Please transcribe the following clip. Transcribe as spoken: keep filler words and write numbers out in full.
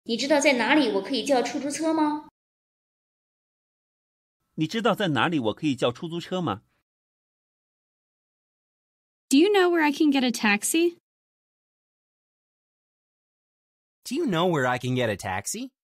你知道在哪里我可以叫出租车吗？ 你知道在哪里我可以叫出租车吗？ Do you know where I can get a taxi? Do you know where I can get a taxi?